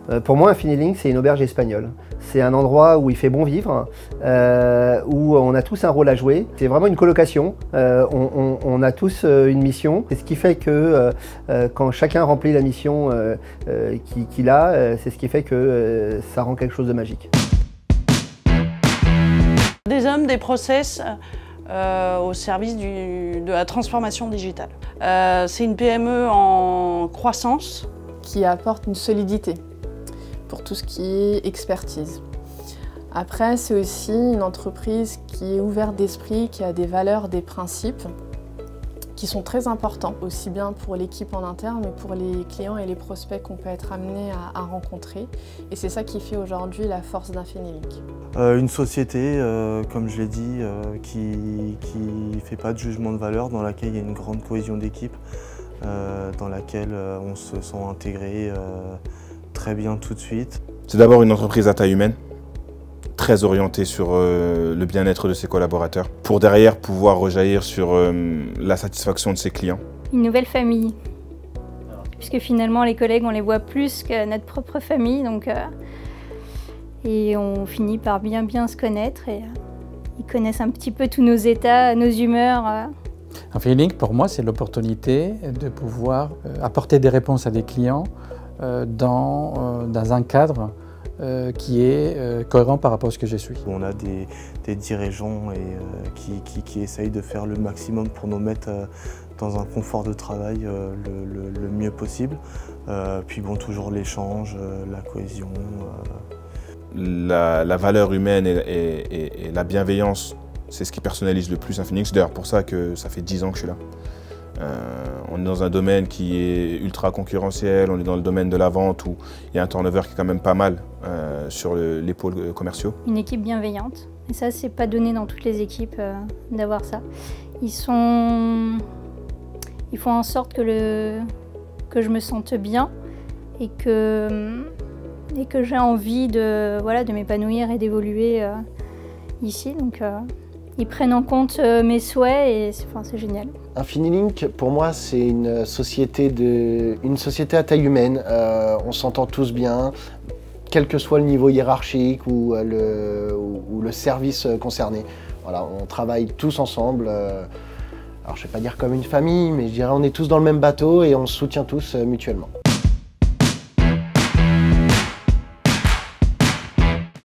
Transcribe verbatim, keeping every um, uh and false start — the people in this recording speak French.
Pour moi, Infinilink, c'est une auberge espagnole. C'est un endroit où il fait bon vivre, euh, où on a tous un rôle à jouer. C'est vraiment une colocation, euh, on, on, on a tous une mission. C'est ce qui fait que euh, quand chacun remplit la mission euh, euh, qu'il a, euh, c'est ce qui fait que euh, ça rend quelque chose de magique. Des hommes, des process euh, au service du, de la transformation digitale. Euh, c'est une P M E en croissance. Qui apporte une solidité pour tout ce qui est expertise. Après, c'est aussi une entreprise qui est ouverte d'esprit, qui a des valeurs, des principes qui sont très importants, aussi bien pour l'équipe en interne, mais pour les clients et les prospects qu'on peut être amené à, à rencontrer. Et c'est ça qui fait aujourd'hui la force d'Infinilink. Euh, une société, euh, comme je l'ai dit, euh, qui ne fait pas de jugement de valeur, dans laquelle il y a une grande cohésion d'équipe, euh, dans laquelle euh, on se sent intégré euh, très bien tout de suite. C'est d'abord une entreprise à taille humaine, très orientée sur euh, le bien-être de ses collaborateurs, pour derrière pouvoir rejaillir sur euh, la satisfaction de ses clients. Une nouvelle famille, puisque finalement les collègues on les voit plus que notre propre famille, donc euh, et on finit par bien bien se connaître et euh, ils connaissent un petit peu tous nos états, nos humeurs. Euh. Infinilink, pour moi, c'est l'opportunité de pouvoir euh, apporter des réponses à des clients euh, dans, euh, dans un cadre euh, qui est euh, cohérent par rapport à ce que je suis. On a des, des dirigeants et, euh, qui, qui, qui essayent de faire le maximum pour nous mettre euh, dans un confort de travail euh, le, le, le mieux possible. Euh, puis bon, toujours l'échange, euh, la cohésion. Euh... La, la valeur humaine et, et, et, et la bienveillance, c'est ce qui personnalise le plus Infinilink. C'est d'ailleurs pour ça que ça fait dix ans que je suis là. Euh, on est dans un domaine qui est ultra concurrentiel, on est dans le domaine de la vente où il y a un turnover qui est quand même pas mal euh, sur le, les pôles commerciaux. Une équipe bienveillante, et ça c'est pas donné dans toutes les équipes euh, d'avoir ça. Ils sont... Ils font en sorte que, le... que je me sente bien et que, et que j'ai envie de, voilà, de m'épanouir et d'évoluer euh, ici. Donc, euh... Ils prennent en compte euh, mes souhaits et c'est enfin, génial. Infinilink, pour moi, c'est une société, de, une société à taille humaine. Euh, on s'entend tous bien, quel que soit le niveau hiérarchique ou le, ou, ou le service concerné. Voilà, on travaille tous ensemble. Euh, alors, je ne vais pas dire comme une famille, mais je dirais on est tous dans le même bateau et on se soutient tous euh, mutuellement.